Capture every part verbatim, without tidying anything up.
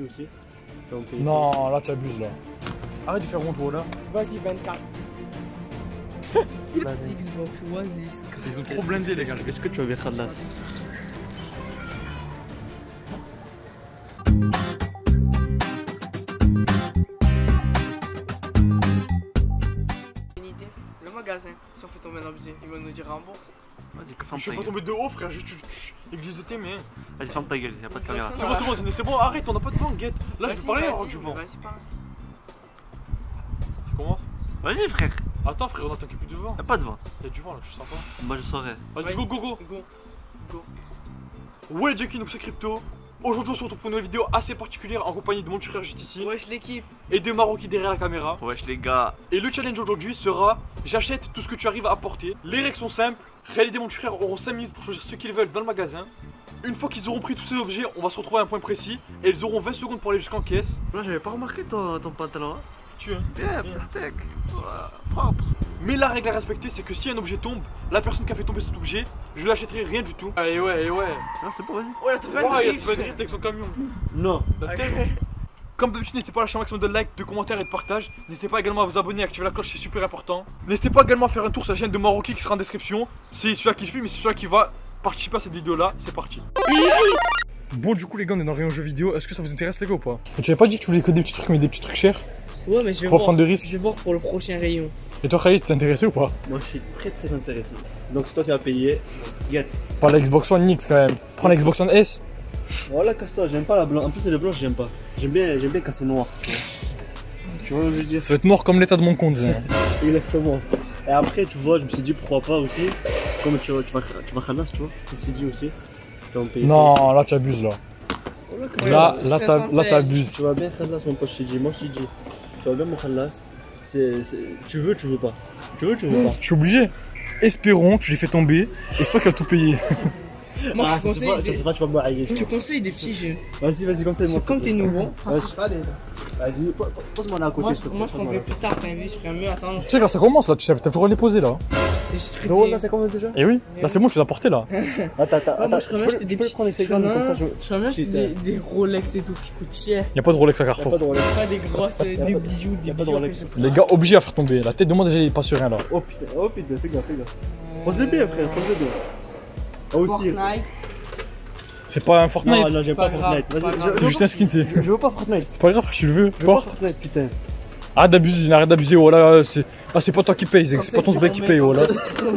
dit aussi. Non, là tu abuses là. Arrête de faire honte là. Vas-y, vingt-quatre. Xbox, what is this? Ils ont trop blindé les gars. Est-ce que tu avais Khalas? Une idée? Le magasin, si on fait tomber un objet, ils vont nous dire rembourse. Vas-y, ferme Je ta vais pas gueule. tomber de haut frère, juste église de tes mains. Vas-y, ferme ta gueule, y'a pas de caméra. C'est bon, c'est bon, c'est bon, arrête, on a pas de vent, guette. Là je Vas-y, vais parler vas-y, avant que je vends. Vas-y, parle. Ça commence? Vas-y, frère. Attends frère, on attend qu'il y ait plus de vent. Y'a pas de vent. Y'a du vent là, tu sens pas? Moi, je saurais. Vas-y, Ouais. go go go. Go. Go. Ouais, Jackie, donc c'est Crypto. Aujourd'hui on se retrouve pour une nouvelle vidéo assez particulière en compagnie de mon petit frère juste ici Wesh l'équipe. et de Maroki derrière la caméra. Wesh, les gars. Et le challenge aujourd'hui sera j'achète tout ce que tu arrives à apporter. Les règles sont simples. Réalité et mon petit frère auront cinq minutes pour choisir ce qu'ils veulent dans le magasin. Une fois qu'ils auront pris tous ces objets, on va se retrouver à un point précis et ils auront vingt secondes pour aller jusqu'en caisse. Là, j'avais pas remarqué ton, ton pantalon. Hein. Tu es. Bien, Psartek. Propre. Mais la règle à respecter, c'est que si un objet tombe, la personne qui a fait tomber cet objet, je l'achèterai rien du tout. Allez, ouais, ouais. Non, c'est bon, vas-y. Ouais, t'as pas Ouais, il y a de pas de avec son camion. Non. La tête. Comme d'habitude, n'hésitez pas à lâcher un maximum de likes, de commentaires et de partage. N'hésitez pas également à vous abonner et activer la cloche, c'est super important. N'hésitez pas également à faire un tour sur la chaîne de Maroki qui sera en description. C'est celui-là qui filme, mais c'est celui-là qui va participer à cette vidéo là. C'est parti. Bon, du coup, les gars, on est dans le rayon jeux vidéo. Est-ce que ça vous intéresse, les gars, ou pas? Tu avais pas dit que tu voulais que des petits trucs, mais des petits trucs chers? Ouais, mais je vais Pour voir. prendre de risques. Je vais voir pour le prochain rayon. Et toi, Khalid, t'es intéressé ou pas? Moi je suis très très intéressé. Donc c'est toi qui vas payer. Get. Pas la Xbox One X quand même. Prends la Xbox One S. Voilà, casse-toi, j'aime pas la blanche. En plus, c'est le blanc, j'aime pas. J'aime bien, j'aime bien quand c'est noir, tu vois. Tu vois ce que je veux dire? Ça va être noir comme l'état de mon compte. Ça. Exactement. Et après, tu vois, je me suis dit pourquoi pas aussi. Comme tu, tu vas, tu vas Khalas, tu vois. Je me suis dit aussi. Tu vas me payer ça Non, là, tu abuses là. aussi. Voilà, casse-toi. Là, Ouais, là, cinq t'as- cents là, balles. t'abuses. Tu vas bien Khalas, mon pote, je t'ai dit. Moi, je t'ai dit. Tu vas bien mon Khalas. C'est, c'est... Tu veux, tu veux pas. Tu veux, tu veux pas. Je suis obligé. Espérons que tu les fais tomber et c'est toi qui vas tout payer. Moi, Ah, je te ça, c'est pas, conseille. ça, des- c'est pas, tu vas me haïr. Je te conseille des petits jeux. Vas-y, vas-y, conseille-moi. Parce que comme t'es nouveau, Ouais. pas déjà. Vas-y, po- po- pose-moi là à côté, Moi, s'il te je, plaît. moi, je Pose-moi prendrai là. plus tard, t'as vu, je ferais mieux attendre. Tu sais, quand ça commence là, tu sais, t'as plus le droit de les poser là. Et je ferais Frérot, des- là, c'est combien déjà? Et oui, là c'est bon, tu les as portés là. Attends, attends, Ouais, moi, je attends. ferais mieux Tu peux- acheter des tu peux petits. prendre les Je ferais secondes comme ça, mieux je. je ferais mieux acheter Putain. des, des Rolex et tout qui coûtent cher. Y'a pas de Rolex à Y'a pas Carrefour. de Rolex. Pas des grosses, euh, Y a des pas de- bijoux, des y a pas de bijoux. Rolex. que je- Les gars, obligés à faire tomber. La tête de moi déjà il est pas sur rien là. Oh putain, oh putain, fais gaffe, fais gaffe. Pose-les bien, frère, pose-les bien. Ah aussi. Fortnite. C'est pas un Fortnite. Non, non, j'aime Pas pas grave, Fortnite. pas Vas-y, grave. je- C'est juste un skin, c'est. je je veux pas Fortnite. C'est pas grave, si tu le veux. Je veux pas Porte. Fortnite, putain. Arrête d'abuser, arrête d'abuser. Oh là là, c'est. Ah, c'est pas toi qui paye, c'est Comme c'est ça, pas ton tu sbeg qui remets paye. Oh là.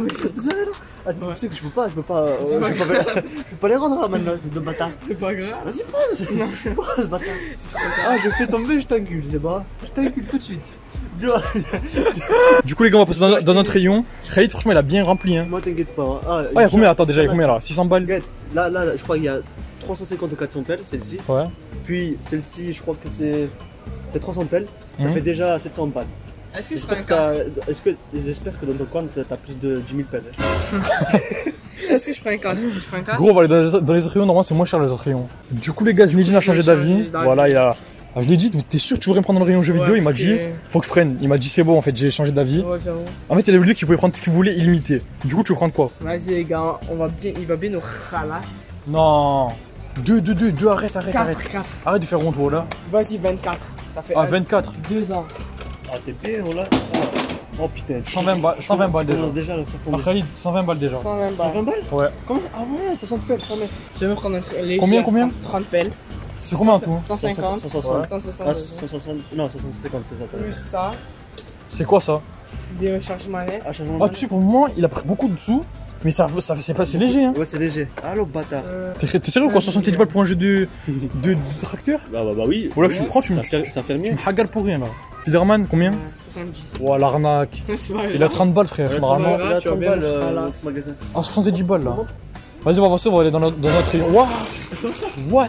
Ah, tu sais que je peux pas, je peux pas. euh, C'est Je pas peux pas je peux pas les rendre là maintenant, fils de bâtard. C'est pas grave. Vas-y, pose. Pose, bâtard. Ah, je fais tomber, je t'encule, c'est pas. Je t'encule tout de suite. Tu vois. Du coup, les gars, on va passer dans, dans notre rayon. Khalid, franchement, il a bien rempli. Hein. Moi, t'inquiète pas. hein. Ah, Ah, y'a combien? Attends, déjà, y'a combien là? six cents balles? Regarde, là, là, là, je crois qu'il y a trois cent cinquante ou quatre cents pelles, celle-ci. Ouais. Puis celle-ci, je crois que c'est c'est trois cents pelles. Ça Mhm. fait déjà sept cents balles. Est-ce que je ferais un J'espère cash que t'as- Est-ce que j'espère que dans ton compte t'as plus de dix mille pelles. Est-ce que je ferais un cash Est-ce que je ferais un cash Gros, on va aller dans les, dans les autres rayons. Normalement, c'est moins cher les autres rayons. Du coup, les gars, Zinedine a changé Il a changé d'avis. d'avis. Voilà, il a. Ah, je l'ai dit, t'es sûr que tu voudrais me prendre dans le rayon jeux Ouais, vidéo? Il m'a parce dit, que- faut que je prenne. Il m'a dit, c'est bon, en fait, j'ai changé d'avis. Ouais, j'avoue. En fait, il avait voulu qu'il pouvait prendre ce qu'il voulait illimité. Du coup, tu veux prendre quoi? Vas-y les gars, on va bien, il va bien nous khalas. Non. Deux, deux, deux, deux, arrête, arrête, arrête. quatre, quatre. Arrête de faire honte, oh là. Vas-y, vingt-quatre. Ça fait Ah, un- vingt-quatre. deux ans. Ah, t'es bien, oh là. Oh putain. cent vingt balles, cent vingt balles Tu déjà. commences déjà à le faire Ah, tomber. Khalid, cent vingt balles déjà. cent vingt cent vingt balles. balles Ouais. Comment? Ah ouais, soixante pelles, cent mètres. Je vais me prendre un léger. Combien, combien trente pelles. C'est combien en tout? cent cinquante. cent soixante. cent Ah, soixante. cent soixante. Non, cent cinquante, c'est ça. t'as Plus raison. ça. C'est quoi ça? Des recharges manettes. Ah, changement Ah, de tu sais, pour le moment, il a pris beaucoup de sous. Mais ça, ça c'est pas, c'est léger, hein. Ouais, c'est léger. Allô, bâtard. Euh, T'es t'es sérieux ou quoi? soixante-dix balles pour un jeu de, de, de tracteur? Bah, bah, bah oui. Ou là, tu le prends, tu me, Ça fait- Ça fait tu mieux. me hagardes pour rien là. Spiderman, combien? euh, soixante-dix. Oh, l'arnaque. C'est pas Il a grave. trente balles, frère. Il a Normalement. trente balles, il a Tu vas trente bien balles le euh, Khalas. notre magasin. Ah, soixante-dix balles là. Vas-y, on va avancer, on va aller dans notre, dans notre rayon. What? What?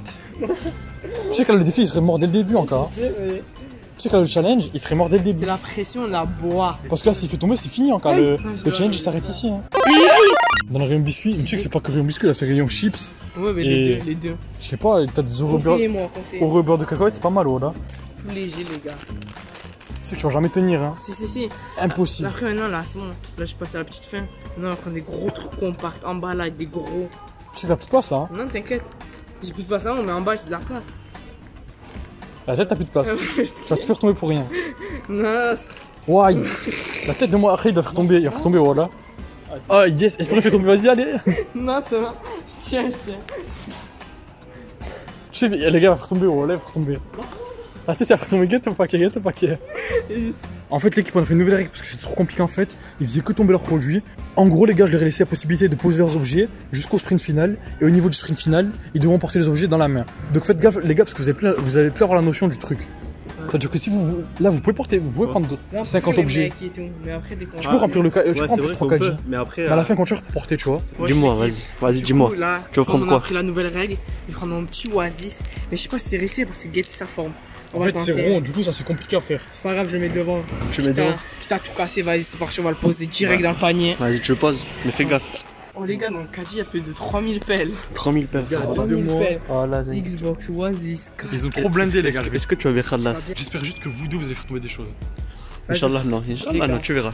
Tu sais que là, le défi, il serait mort dès le début encore. hein. C'est vrai. Tu sais que là, le challenge, il serait mort dès le C'est début. la pression, la bois. Parce que là, s'il fait tomber, c'est fini encore. Le, le challenge, il s'arrête ici. Hein. Dans le rayon biscuit, tu sais que c'est pas que rayon biscuit, là, c'est rayon chips. Ouais, mais Et- les deux, les deux. Je sais pas, t'as des Oreo beurre, Conseillez-moi, conseillez-moi. Oreo beurre de cacahuète, c'est pas mal, oh là. Tout léger, les gars. Tu sais que tu vas jamais tenir, hein. Si, si, si. Impossible. Après, maintenant, là, c'est bon. Là, je passe à la petite fin. Maintenant, on va prendre des gros trucs compacts en bas, là, des gros. Tu sais, t'as plus de place là. Hein. Non, t'inquiète. J'ai plus de place là, on met en bas, j'ai de la place. La tête, t'as plus de place. Tu vas te faire tomber pour rien. Non, Why? La tête de moi, après, il doit faire tomber. Il va faire tomber, voilà. Oh yes, esprit fait tomber, vas-y, allez. non, c'est bon. Je tiens, je tiens. Je sais, les gars, il va faire tomber, voilà, il va faire tomber. La tête, il va faire tomber, get au paquet, get au paquet. En fait, l'équipe, on a fait une nouvelle règle parce que c'est trop compliqué en fait. Ils faisaient que tomber leurs produits. En gros, les gars, je leur ai laissé la possibilité de poser leurs objets jusqu'au sprint final. Et au niveau du sprint final, ils devront porter les objets dans la main. Donc faites gaffe, les gars, parce que vous allez plus, vous allez plus avoir la notion du truc. C'est-à-dire que si vous, vous- là, vous pouvez porter, vous pouvez prendre Non, cinquante les objets. mecs et tout, mais après, dès qu'on Tu peux remplir le ca- tu peux Ouais, c'est remplir vrai trois qu'on caddis. peut, mais après. Mais à la fin, quand tu vas porter, tu vois. Moi, Dis-moi, je vas-y, kiffe. vas-y, Du dis-moi. coup, là, Tu veux prendre on quoi a pris la nouvelle règle, je vais prendre mon petit oasis. Mais je sais pas si c'est réussi parce que guette sa forme. On En va fait, tenter. c'est rond, du coup, ça c'est compliqué à faire. C'est pas grave, je mets devant. Tu mets Quitte à- devant. Quitte à tout casser, vas-y, c'est parti, on va le poser direct dans le panier. Vas-y, tu le poses, mais fais gaffe. Oh les gars, dans le caddie, il y a plus de trois mille pelles. trois mille paires. trois mille pelles. Oh là, zing. Xbox, Oasis, Ils ont trop blindé, les gars. Est-ce que tu avais Khalas? J'espère juste que vous deux, vous allez faire tomber des choses. Inch'Allah, non. Inch'Allah, non, tu verras.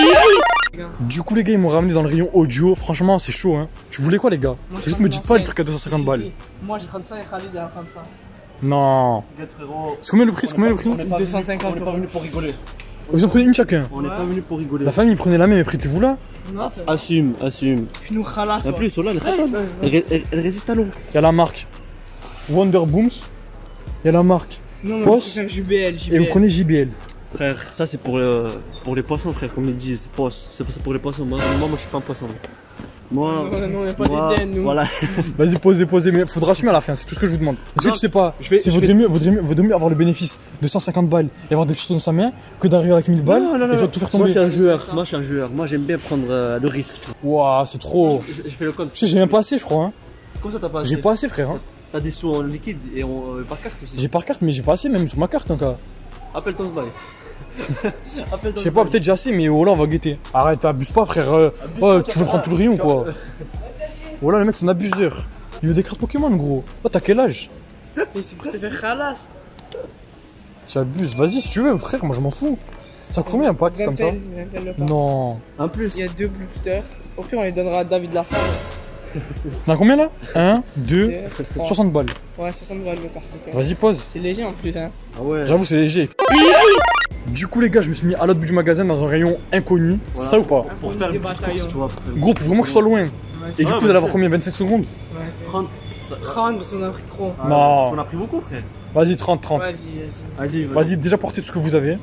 Du coup, les gars, ils m'ont ramené dans le rayon audio. Franchement, c'est chaud, hein. Tu voulais quoi, les gars? Moi, je Juste prends me une dites pas les enceinte. trucs à deux cent cinquante balles. Si, si. Moi, je prends ça et Khalid, il va prendre ça. Non. C'est combien le prix? C'est combien le prix? deux cent cinquante On n'est pas euros. venu pour rigoler. Vous en prenez une chacun. On n'est Ouais. pas venu pour rigoler. La famille, prenez la même, mais prêtez-vous là. Non, c'est Assume, assume. Je nous khalasse. En plus, voilà, elle, elle, elle, elle, elle résiste à l'eau. Il y a la marque Wonder Booms. Il y a la marque. Non, mais Poste. on préfère J B L, J B Et L. vous prenez J B L. Frère, ça c'est pour, euh, pour les poissons, frère, comme ils disent. Poste, c'est c'est pour les poissons. Moi, moi, moi, je suis pas un poisson. Moi, Non, non, on n'est pas moi, des dents, nous. voilà. Vas-y, posez, posez, mais faudra assumer à la fin, c'est tout ce que je vous demande. Parce que Non, tu sais pas, je vais- c'est je vaudrait vais- mieux, vaudrait mieux, vaudrait mieux avoir le bénéfice de cent cinquante balles et avoir des choses dans sa main que d'arriver avec mille balles Non, non, non, et non. de tout faire Moi, je suis tomber. un joueur. Moi, je suis un joueur. Moi, j'aime bien prendre euh, le risque. Tu vois. Waouh, c'est trop. Je, je fais le compte. Tu sais, j'ai même pas assez, je crois. Hein. Comment ça, t'as pas J'ai assez pas assez, frère. Hein. T'as des sous en liquide et en, euh, par carte aussi. J'ai par carte, mais j'ai pas assez, même sur ma carte, donc. euh, Appelle ton bail. Appelle ton Je sais pas, peut-être j'ai assez, mais oh là, on va guetter. Arrête, abuse pas, frère. euh, oh, tu veux prendre tout le rayon, quoi. Oh là, le mec, c'est un abuseur. Il veut des cartes Pokémon, gros. Oh, t'as quel âge? Mais c'est pour te faire khalasse. J'abuse. Vas-y, si tu veux, frère, moi je m'en fous. Ça coûte combien un pack comme ça? vingt pelles le pack. Non. En plus. Il y a deux boosters. Au pire, on les donnera à David Lafave. On a combien là? un, deux, Deux, trois. soixante balles. Ouais, soixante balles le carte. ok. Vas-y, pose. C'est léger en plus, hein. Ah ouais. J'avoue, c'est léger. Du coup, les gars, je me suis mis à l'autre bout du magasin dans un rayon inconnu. Voilà. C'est ça ou pas? Pour On faire des une petite bataillons. course, tu vois. Gros, pour vraiment que ce soit loin. Ouais, Et c'est- du Ah, coup, vous allez avoir vingt-cinq. combien? vingt-cinq secondes? ouais, c'est- trente. trente parce qu'on a pris trop. Ah, Non. Parce qu'on a pris beaucoup, frère. Vas-y, trente, trente. Vas-y, vas-y. Vas-y, Vas-y, déjà portez tout ce que vous avez.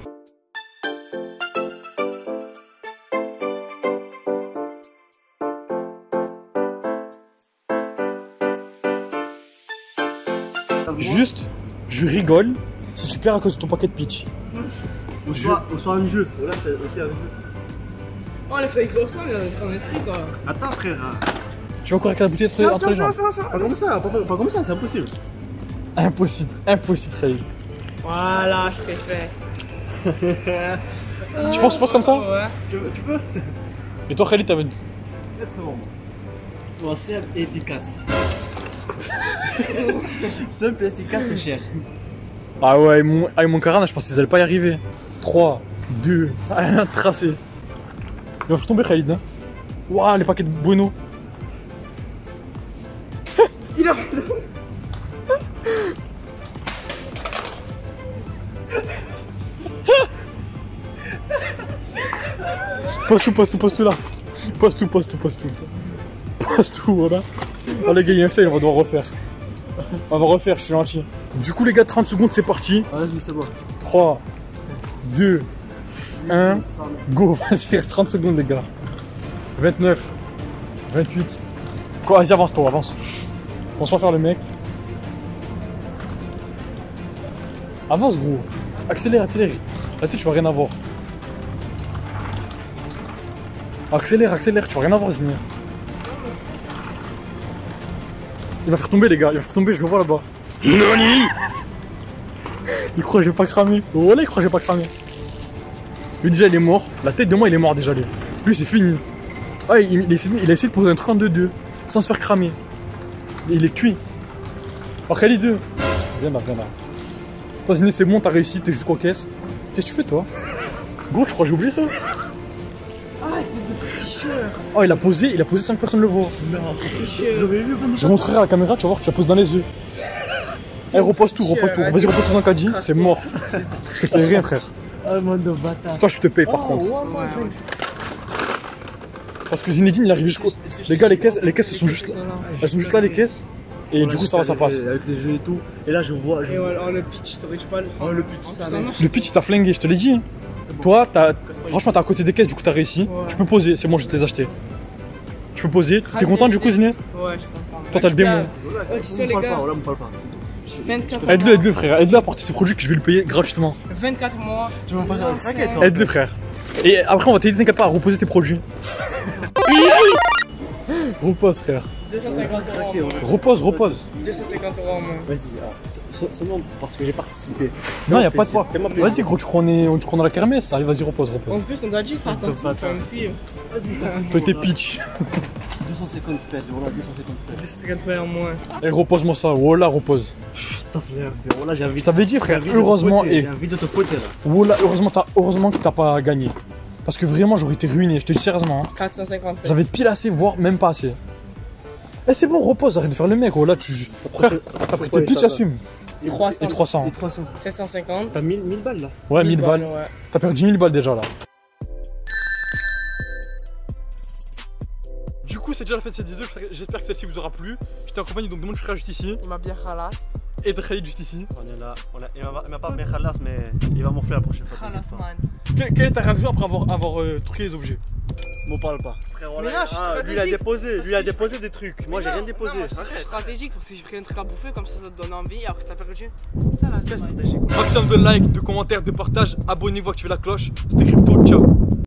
Juste, je rigole si tu perds à cause de ton paquet de pitch. Ou soit, ou soit un jeu. Voilà, c'est aussi un jeu. Oh, on a fait Xbox One, on est en train d'esprit quoi. Attends, frère. Tu vas encore avec la bouteille entre, entre les jambes. ça, ça. Pas comme ça, pas, pas comme ça, c'est impossible. Impossible, impossible, Khalil. Voilà, je préfère. Tu penses, tu penses comme ça? Ouais. Tu, tu peux Et toi, Khalid, t'avais. être bon. Bon, simple et efficace. Simple et efficace, c'est cher. Ah ouais, avec mon, avec mon carana, je pensais qu'ils allaient pas y arriver. trois, deux, un, tracé. Il va faire tomber Khalid, hein. Waouh, les paquets de Bueno. Il a Pose tout, pose tout, pose tout là. Pose tout, pose tout, pose tout. Pose tout, voilà. Oh les gars, il y a un fail, on va devoir refaire. On va refaire, je suis gentil. Du coup les gars, trente secondes, c'est parti. Vas-y, c'est bon. trois, deux, un, go. Vas-y, il reste trente secondes les gars. vingt-neuf, vingt-huit. Quoi, vas-y, avance toi, avance. On se va faire le mec. Avance gros. Accélère, accélère. La tête, tu vas rien avoir. Accélère, accélère, tu vas rien avoir, Zini. Il va faire tomber les gars, il va faire tomber, je le vois là-bas. Nani. Il croit que j'ai pas cramé. Voilà, il croit que j'ai pas cramé. Lui déjà il est mort. La tête de moi il est mort déjà lui. Lui c'est fini. Ah il, il, essaie, il a essayé de poser un truc en deux deux sans se faire cramer. Il est cuit. Après les deux. Viens là, viens là. Toi Zini c'est bon, t'as réussi, t'es juste cocaisse. Qu'est-ce que tu fais toi? Gros je crois que j'ai oublié ça. Ah, espèce de tricheur. Oh il a posé, il a posé cinq personnes le voient. Non, Tricheur. j'avais vu, bon, Je montrerai à la caméra, tu vas voir, tu la poses dans les yeux. Eh, repose tout, repose tout. Vas-y, repose tout dans Kadji, c'est mort. Je te paye rien, frère. Ah, le monde de bâtard. Toi, je te paye par Oh, contre. ouais, ouais, Ouais, ouais. Parce que Zinedine, il est arrivé jusqu'au. Les gars, les caisses, les caisses elles sont juste là. Elles sont juste là, les caisses. Et Voilà, du coup, ça va, ça avec passe. les- Avec les jeux et tout. Et là, je vois. Je Et vois- voilà, oh, le pitch, t'aurais-tu pas le. Oh, le pitch, En ça plus, mec. marche. Le pitch, il t'a flingué, je te l'ai dit. Toi, t'as. Franchement, t'es à côté des caisses, du coup, t'as réussi. Ouais. Tu peux poser, c'est bon, je te les ai achetés. Tu peux poser. T'es content du coup, Ziné? Ouais, je suis content. Toi, t'as le démon. Voilà, Oh, tu on sais, me les parle gars. pas, voilà, on me parle pas. vingt-quatre Aide-le, mois. aide-le, frère. Aide-le à porter ses produits que je vais lui payer gratuitement. vingt-quatre mois. Tu vas me faire un Enceinte. craquet, toi. Aide-le, frère. Et après, on va t'aider, t'inquiète pas, à reposer tes produits. Repose, frère. deux cent cinquante euros en Craquer, moins. ouais. Repose, repose. deux cent cinquante euros en moins. Vas-y, ah, se- seulement parce que j'ai participé. Non, y'a Fais-moi pas de plaisir, quoi. fais-moi plaisir. Vas-y, gros, tu crois qu'on est, tu crois qu'on est à la kermesse? Allez, vas-y, repose, En repose. plus, on doit dire faire attention bâtard. quand même suivre. Toi, t'es pitch. deux cent cinquante pètes, voilà, deux cent cinquante pètes. deux cent cinquante euros en moins. Et repose-moi ça. Voilà, repose. Stop, voilà, j'ai envie Je t'avais dit, frère, j'ai envie de te heureusement, fouetter, et. J'ai envie de te fouetter là. Voilà, heureusement, t'as- heureusement que t'as pas gagné. Parce que vraiment, j'aurais été ruiné, je te dis sérieusement. hein. quatre cent cinquante euros. J'avais pile assez, voire même pas assez. Eh, c'est bon, repose, arrête de faire le mec. Oh là, tu. Frère, t'as pris tes pitch, assume. trois cents. Et trois cents. Et trois cents. sept cent cinquante. T'as mille mille balles là. Ouais, mille balles. Ouais. T'as perdu mille balles déjà là. Du coup, c'est déjà la fin de cette vidéo. J'espère que celle-ci vous aura plu. J'étais en compagnie donc de mon frère juste ici Ma bière Khalas. et de Khalid juste ici. On est là. On a, il m'a- il m'a pas mis Khalas, mais il va m'en faire la prochaine fois. Khalas, t'inquiète pas. man. Que- Quelle est ta réaction après avoir, avoir euh, truqué les objets? M'en parle pas. Frère, Mais voilà, là, je suis ah, lui il a stratégique. déposé, Parce lui il a que je- déposé des trucs. Moi j'ai Non, rien déposé. non, c'est Arrête. stratégique parce que j'ai pris un truc à bouffer comme ça ça te donne envie et après t'as perdu. Ça la Quelle man. stratégie quoi. Maximum de likes, de commentaires, de partages. Abonnez-vous, activez la cloche. C'était Crypto, ciao.